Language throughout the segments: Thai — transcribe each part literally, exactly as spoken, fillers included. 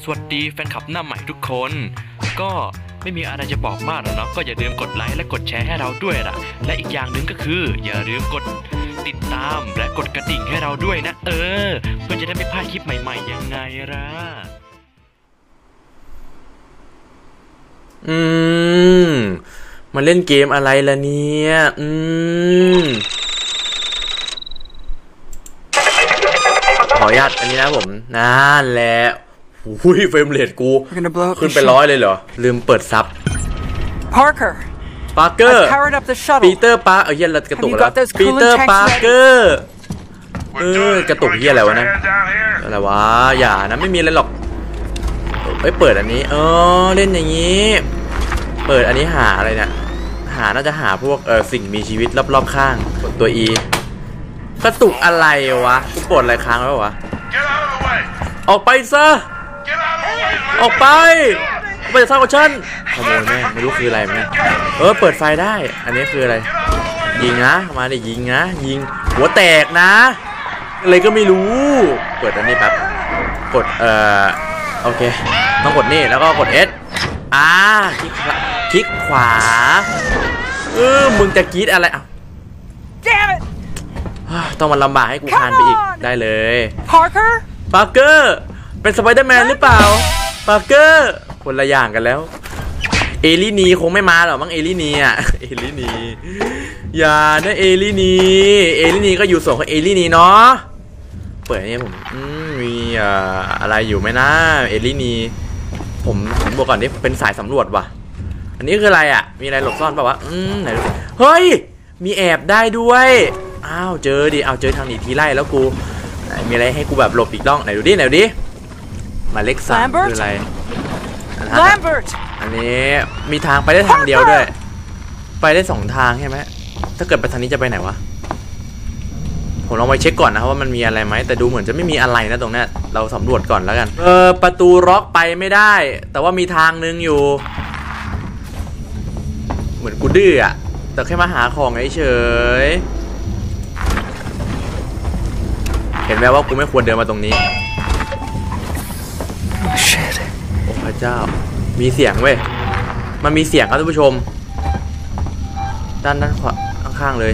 วัสดีแฟนคลับหน้าใหม่ทุกคนก็ไม่มีอะไรจะบอกมากหรอกเนาะก็อย่าลืมกดไลค์และกดแชร์ให้เราด้วยล่ะและอีกอย่างหนึ่งก็คืออย่าลืมกดติดตามและกดกระดิ่งให้เราด้วยนะเออเพื่อจะได้ไม่พลาดคลิปใหม่ๆยังไงล่ะอืมมาเล่นเกมอะไรล่ะเนี่ยอืมขออนุญาตอันนี้นะผมนั่นแหละหุ้ยเฟรมเรทกูขึ้นไปร้อยเลยเหรอลืมเปิดซับ Parker Parker powered up the shuttle ปีเตอร์ปาร์เออเฮียเรากระตุกแล้วปีเตอร์ปาร์เกอร์เออกระตุกเฮียอะไรวะนะอะไรวะอย่านะไม่มีอะไรหรอกเอ้ยเปิดอันนี้เออเล่นอย่างนี้เปิดอันนี้หาอะไรเนี่ยหาน่าจะหาพวกเออสิ่งมีชีวิตรอบๆข้างกดตัว E กระตุกอะไรวะกูปวดอะไรค้างแล้ววะออกไปซะออกไปไปจากท่าของฉันขโมยแม่ไม่รู้คืออะไรแม่เออเปิดไฟได้อันนี้คืออะไรยิงนะมาดิยิงนะยิงหัวแตกนะอะไรก็ไม่รู้เปิดอันนี้แป๊บกดเอ่อโอเคต้องกดนี่แล้วก็กด S อ่าคลิกคลิกขวาเออมึงจะกรี๊ดอะไรอ่ะต้องมาลำบากให้กูคานไปอีกได้เลย Parker Parker เป็นสไปเดอร์แมนหรือเปล่า Parker คนละอย่างกันแล้วเอลินีคงไม่มาหรอกมั้งเอลินีอ่ะเอลินีอย่านะเอลินีเอลินีก็อยู่ส่วนของเอลินีเนาะเปิดนี่ผมมีอะไรอยู่ไหมนะเอลินีผมผมบอกก่อนนี่เป็นสายสำรวจว่ะอันนี้คืออะไรอ่ะมีอะไรหลบซ่อนป่าวะอืมไหนดูสิเฮ้ยมีแอบได้ด้วยอ้าวเจอดิเอาเจอทางหนีทีไล่แล้วกูมีอะไรให้กูแบบหลบอีกร่องไหนดูดิไหนดูดิมาเล็กสามคืออะไรอันนี้มีทางไปได้ทางเดียวด้วยไปได้สองทางใช่ไหมถ้าเกิดไปทางนี้จะไปไหนวะผมลองไปเช็คก่อนนะครับว่ามันมีอะไรไหมแต่ดูเหมือนจะไม่มีอะไรนะตรงนี้เราสำรวจก่อนแล้วกันเออประตูล็อกไปไม่ได้แต่ว่ามีทางนึงอยู่เหมือนกูดื้ออะแต่แค่มาหาของเฉยเห็นไหมว่ากูไม่ควรเดินมาตรงนี้โอ้พระเจ้ามีเสียงเว้ยมันมีเสียงครับท่านผู้ชมด้านด้านขวาข้างๆเลย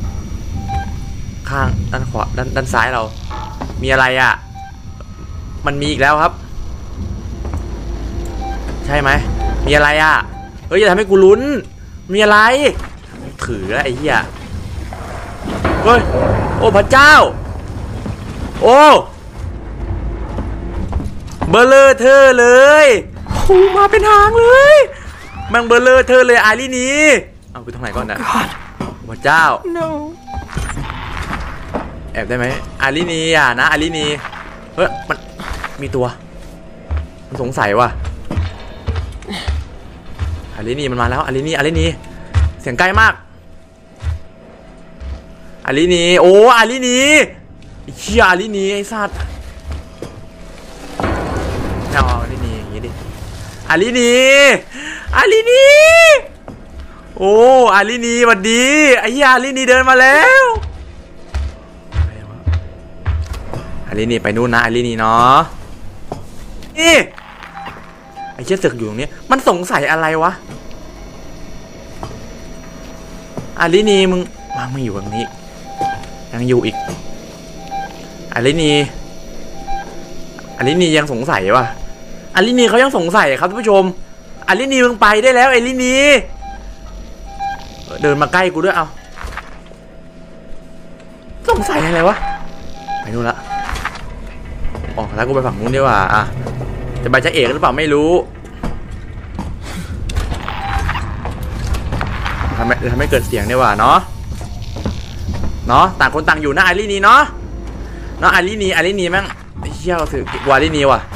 ข้างด้านขวาด้านด้านซ้ายเรามีอะไรอ่ะมันมีอีกแล้วครับใช่ไหมมีอะไรอ่ะเฮ้ยอย่าทำให้กูลุ้นมีอะไรถือไอ้เหี้ยเฮ้ยโอ้พระเจ้าโอ้เบลเลอร์เธอเลยโอ้มาเป็นหางเลยมันเบลเลอร์เธอเลยอาลีนีเอาไปตรงไหนก่อนนะพระเจ้า no แอบได้ไหมอาลีนีอ่ะนะอาลีนีเฮ้ยมันมีตัวมันสงสัยว่ะอาลีนีมันมาแล้วอาลีนีอาลีนีเสียงใกล้มากอาลีนีโอ้อาลีนีเชี่ยอาลีนีไอ้สัตว์เอาอาลีนีอย่างงี้ดิอาลีนีอาลีนีโอ้อาลีนีสวัสดีไอ้เหี้ยอาลีนีเดินมาแล้วอาลีนีไปนู่นนะอาลีนีเนาะนี่ไอ้เชี่ยเสือกอยู่ตรงนี้มันสงสัยอะไรวะอาลีนีมึงวางไม่อยู่ตรงนี้ยังอยู่อีกอาลินีอาลินียังสงสัยวะอาลินีเขายังสงสัยครับท่านผู้ชมอาลินีมึงไปได้แล้วอาลินีเดินมาใกล้กูด้วยเอาสงสัยอะไรวะไปนู่นละออกแล้วกูไปฝั่งนู้นดีกว่าอ่ะจะไปจะเอกหรือเปล่าไม่รู้ทำไมทำให้เกิดเสียงดีกว่าเนาะเนาะต่างคนต่างอยู่นะอาลินีเนาะเนาะอาลีนีอาลีนีแม่งเชี่ยวถือวาลีนีว่ะ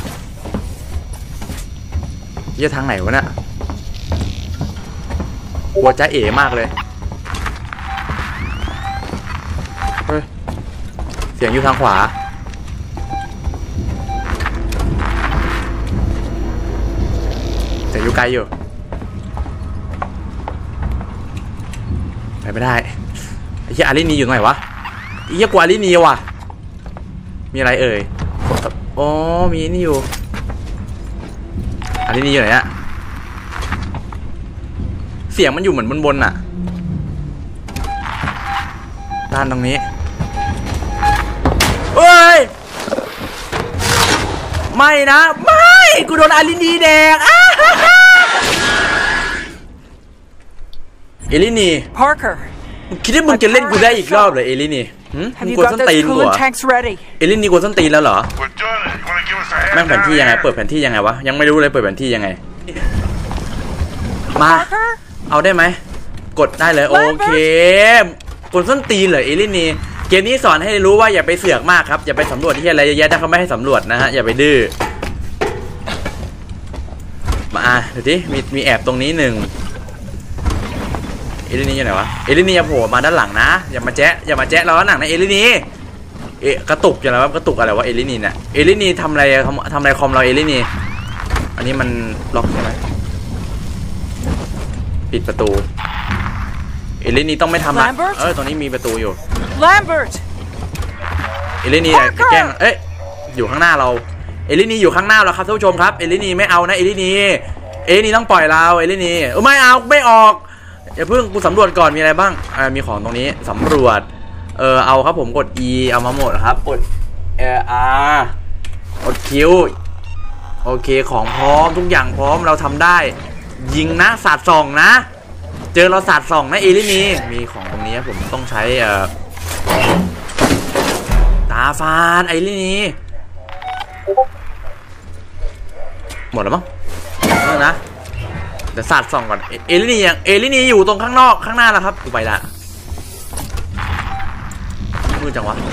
เยี่ยทางไหนวะเนี่ยกลัวจ้าเอ๋มากเลยเฮ้ยเสียงอยู่ทางขวาแต่อยู่ไกลอยู่ไปไม่ได้ไอ้เชี่ยอาลีนีอยู่ตรงไหนวะไอ้เชี่ยกลัวอาลีนีว่ะมีอะไรเอ่ยอ๋อมีนี่อยู่อันนี้นี่อยู่ไหนอะเสียงมันอยู่เหมือนบนๆอะด้านตรงนี้เอ้ยไม่นะไม่กูโดนอารินีแดกเอลินี Parker, คิดว่ามึงจะเล่นกูได้อีกรอบเหรอเอลินีมึง have ก you วน got ส้น those ตีนกู coolant tanks ready? เอลินีกวนส้นตีนแล้วเหรอ We're done it. You wanna give us a hand แม่งแผนที่ยังไงเปิดแผนที่ยังไงวะยังไม่รู้เลยเปิดแผนที่ยังไงมา Parker? เอาได้ไหมกดได้เลยโอเคกดส้นตีนเหรอเอลินีเกมนี้สอนให้รู้ว่าอย่าไปเสือกมากครับอย่าไปสำรวจที่อะไรเยอะแยะถ้าเขาไม่ให้สำรวจนะฮะอย่าไปดื้อมาอ่ะเดี๋ยวดิมีมีแอบตรงนี้หนึ่งเอลินีอยู่ไหนวะเอลินีอย่าโผล่มาด้านหลังนะอย่ามาแจ๊ะอย่ามาแจ๊ะเราด้านหลังนะเอลินีเอะกระตุกอย่างไรวะกระตุกอะไรวะเอลินีเนี่ยเอลินีทำอะไรทำอะไรคอมเราเอลินีอันนี้มันล็อกใช่ไหมปิดประตูเอลินีต้องไม่ทำนะเออตรงนี้มีประตูอยู่ Lambert! เอลินีจะแกล้งเอ้ยอยู่ข้างหน้าเราเอลินีอยู่ข้างหน้าเราครับท่านผู้ชมครับเอลินีไม่เอานะเอลินีเอลินีต้องปล่อยเราเอลินีเออไม่เอาไม่ออกอย่าเพิ่งกูสำรวจก่อนมีอะไรบ้างอ่ามีของตรงนี้สำรวจเออเอาครับผมกด E เอามาหมดครับกด R กด Q โอเคของพร้อมทุกอย่างพร้อมเราทำได้ยิงนะสาดส่องนะเจอเราสาดส่องนะเอลินีมีของตรงนี้ผมต้องใช้เอ่อตาฟานเอลินีหมดแล้วมั้งเออนะเดี๋ยวสาดส่องก่อนเอลินียังเอลินีอยู่ตรงข้างนอกข้างหน้าแล้วครับกูไปละมืดจังวะ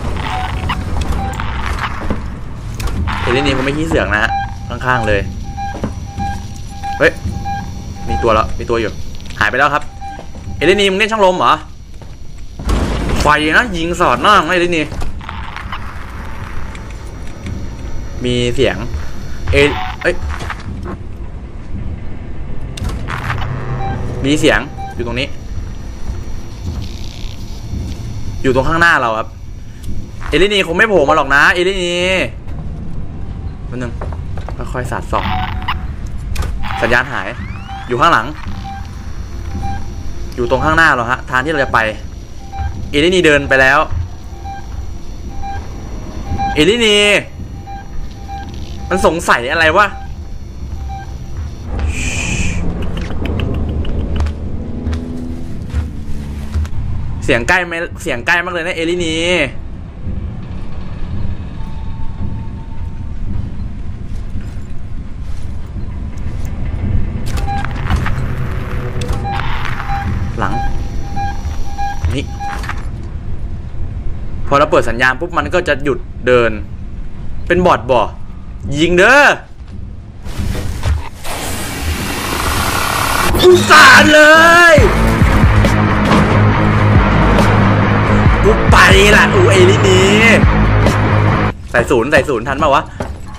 เอลินีผมไม่ขี้เสือกนะฮะข้างๆเลยเฮ้ยมีตัวแล้วมีตัวอยู่หายไปแล้วครับเอลินีมึงเล่นช่างลมเหรอไฟนะยิงสอดหน้าเอลินีมีเสียงเอเอ้ยมีเสียงอยู่ตรงนี้อยู่ตรงข้างหน้าเราครับเอลินีคงไม่โผล่มาหรอกนะเอลินีแป๊บนึงค่อยๆสาดส่องสัญญาณหายอยู่ข้างหลังอยู่ตรงข้างหน้าเราฮะทางที่เราจะไปเอลินีเดินไปแล้วเอลินีมันสงสัยอะไรวะเสียงใกล้ไหมเสียงใกล้มากเลยนะเอลินีหลังนี่พอเราเปิดสัญญาณปุ๊บมันก็จะหยุดเดินเป็นบอทบ่ยิงเด้อกูสาดเลยกูไปละอูเอลินีใส่ศูนย์ใส่ศูนย์ทันป่าวะ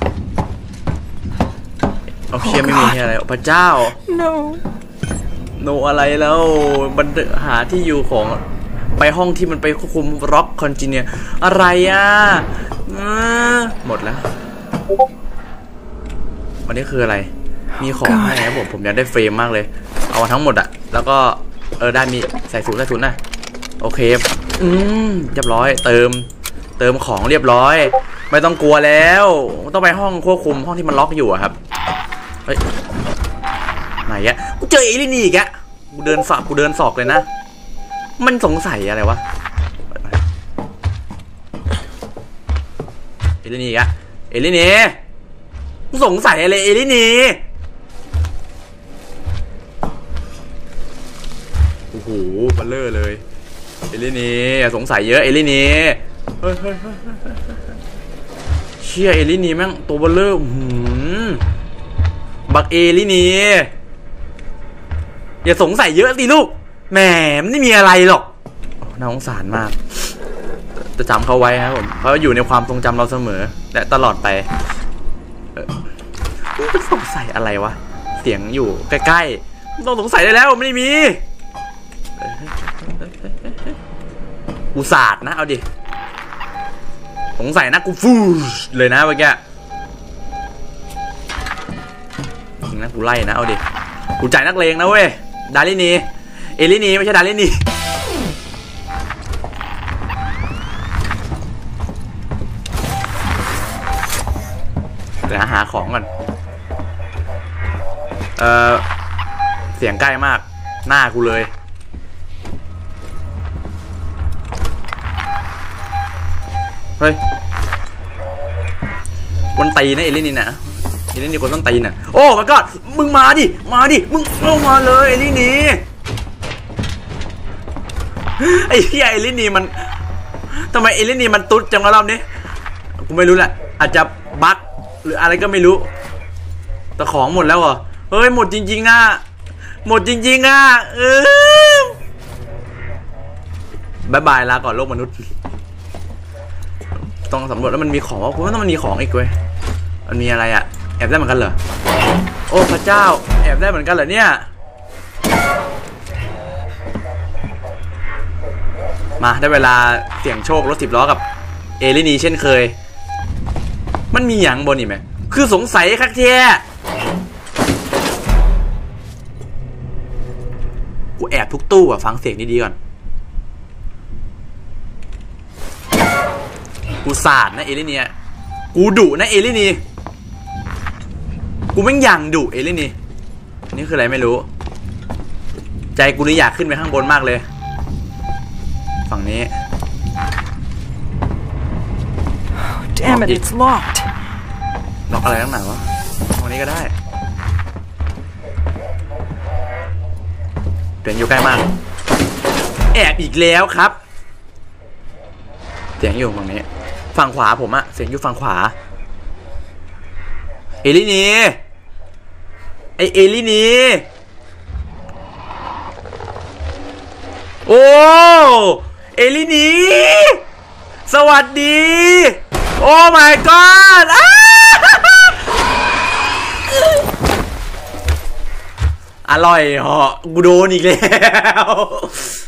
โอเคไม่มีอะไรพระเจ้า No. โนอะไรแล้วบันหาที่อยู่ของไปห้องที่มันไปควบคุมร็อกคอนจิเนียอะไรอ่ะหมดแล้ววันนี้คืออะไรมีของให้ครับผมผมอยากได้เฟรมมากเลยเอาทั้งหมดอะแล้วก็เออได้มีใส่ศูนย์ใส่ศูนย์นะโอเคอืมเรียบร้อยเติมเติมของเรียบร้อยไม่ต้องกลัวแล้วต้องไปห้องควบคุมห้องที่มันล็อกอยู่อะครับเฮ้ยไหนอะกูเจอเอลินี่อีกอะกูเดินสอบกูเดินสอบเลยนะมันสงสัยอะไรวะเอลินี่อีกอะเอลินี่กูสงสัยอะไรเอลินี่โอ้โหเบลเลอร์เลยเอลินี่สงสัยเยอะเอลินี่เฮ้ยเฮ้ยเฮ้ยเชี่ยเอลินี่แม่งตัวเบลเลอร์หืมบักเอลินี่อย่าสงสัยเยอะสิลูกแหมไม่มีอะไรหรอกน่าสงสารมากจะจำเขาไว้ครับผมเขาอยู่ในความทรงจำเราเสมอและตลอดไปมันสงสัยอะไรวะเสียงอยู่ใกล้ๆต้องสงสัยได้แล้วไม่มีกูสาดนะเอาดิสงสัยนะกูฟูเลยนะเมื่อกี้งนะกูไล่นะเอาดิกูจ่ายนักเลงนะเว้ยดารินีเอลินีไม่ใช่ดารินีเดี๋ยวหาของก่อนเออเสียงใกล้มากหน้ากูเลยเฮ้ยคนตีนะเอลินีนะเอลินีคนต้องตีน่ะโอ้my godมึงมาดิมาดิมึงเข้ามาเลยเอลินีไอ้เหี้ยเอลินีมันทำไมเอลินีมันตุ๊ดจังวะรอบนี้กูไม่รู้แหละอาจจะบั๊กหรืออะไรก็ไม่รู้แต่ของหมดแล้วเหรอเฮ้ยหมดจริงๆอ่ะหมดจริงๆอ่ะเออบายบายลาก่อนโลกมนุษย์ต้องสำรวจแล้วมันมีของว่าคุณว่าต้องมันมีของอีกเว้ยมันมีอะไรอ่ะแอบได้เหมือนกันเหรอโอ้พระเจ้าแอบได้เหมือนกันเหรอเนี่ยมาได้เวลาเสี่ยงโชครถสิบล้อกับเอลินีเช่นเคยมันมีอย่างบนอีกไหมคือสงสัยคักแท้กูแอบทุกตู้อ่ะฟังเสียงดีๆก่อนกูสาดนะเอลินีกูดุนะเอลินีกูไม่ยังดุเอลินีนี่คืออะไรไม่รู้ใจกูนี่อยากขึ้นไปข้างบนมากเลยฝั่งนี้ Damn it, it's locked. ล็อกอะไรตั้งไหนวะตรงนี้ก็ได้เสียงอยู่ใกล้มากแอบอีกแล้วครับเสียงอยู่ฝั่งนี้ฝั่งขวาผมอะเสียงอยู่ฝั่งขวาเอลินีไอเอลินีโอ้เอลินีสวัสดีโอ้ my god อร่อยเหรอกูโดนอีกแล้ว